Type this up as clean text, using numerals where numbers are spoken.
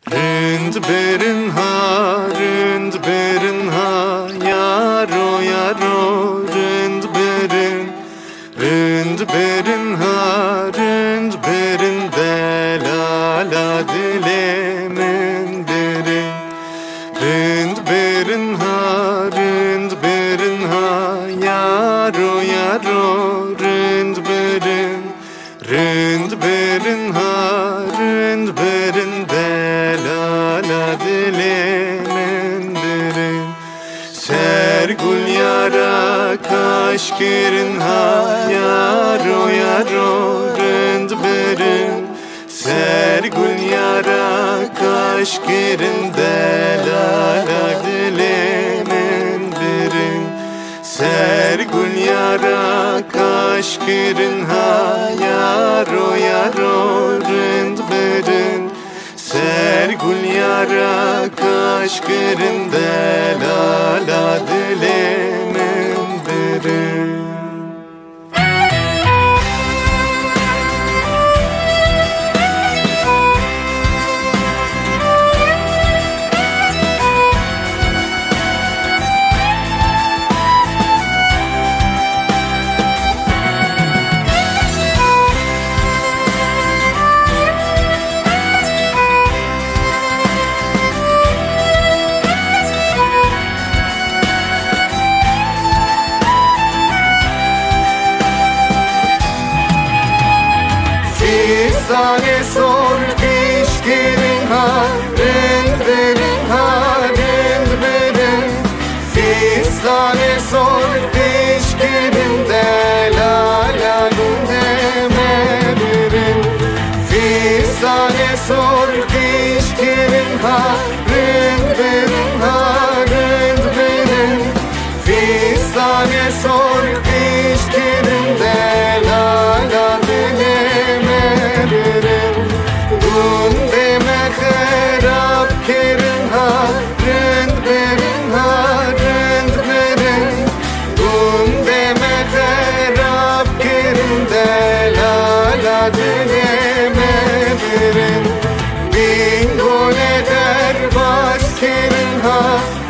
Rind berin ha, yaro yaro, rind berin ha, rind berin delala dilemin derin. Rind berin ha, yaro yaro, rind berin ha, rind berin delala dilemin derin. Sergul yara kaşkirin ha, yaro yaro, rind berin. Sergul yara kaşkirin delala dilemin derin. Sergul yara kaşkirin ha, yaro yaro, rind berin. Sergul yara kaşkirin delala dilemin derin. Fizane sor pişkirin ha, rind berin ha, rind berin. Fizane sor pişkirin delala dilemin. Fizane sor pişkirin ha, rind berin ha, rind berin. Fizane sor pişkirin delala dilemin. Gundeme kharab kirin ha, rind berin ha, rind berin. Gundeme kharab kirin delala dilemin. Bin gole der bas kirin ha,